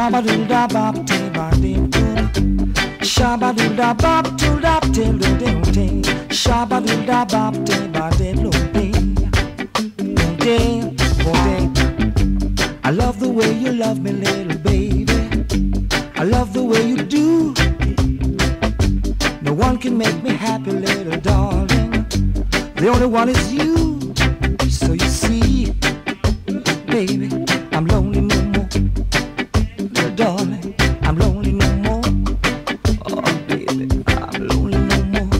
Shabba doo da bop tee ba dim doo. Shabba doo da bop doo da tee doo doo dee. Shabba doo da bop tee ba dim doo dee. Dee dee. I love the way you love me, little baby. I love the way you do. No one can make me happy, little darling. The only one is you. So you see, baby, I'm lonely no more. Little darling, I'm lonely no more. Oh, baby, I'm lonely no more.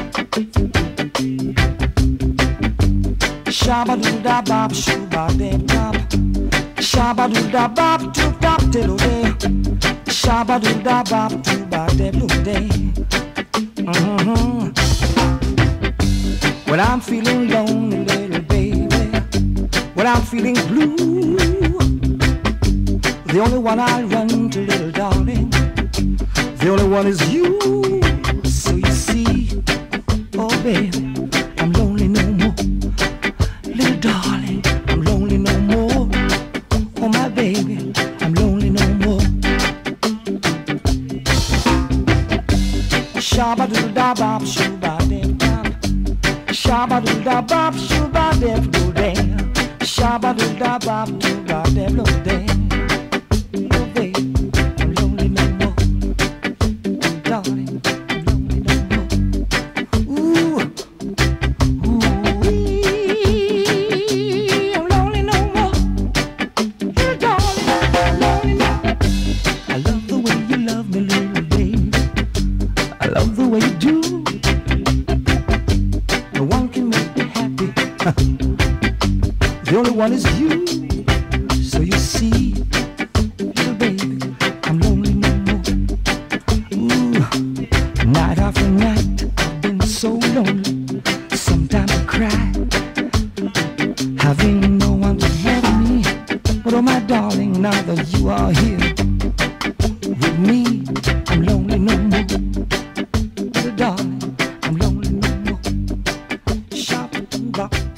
Shabba doo da bop, shoo ba dee bop. Shabba doo da bop, doo bop diddle day. Shabba doo da bop, doo ba dee blue day. When I'm feeling lonely, little baby, when I'm feeling blue, the only one I run to, little darling, the only one is you. So you see, oh baby, I'm lonely no more. Little darling, I'm lonely no more. Oh my baby, I'm lonely no more. Shabba doo da bop, shoo ba dee bop. Shabba doo da bop, shoo ba dee blue day. Shabba doo da bop, shoo ba dee blue day. Oh baby, I'm lonely no more. Darling, I'm lonely no more. Ooh, ooh, I'm lonely no more. Little darling, I'm lonely no more. I love the way you love me, little baby. I love the way you do. No one can make me happy. The only one is you. So you see, little baby, I'm lonely no more. Ooh, night after night, I've been so lonely. Sometimes I cry, having no one to love me. But oh my darling, now that you are here with me, I'm lonely no more. Little darling, I'm lonely no more. Shabba doo bop.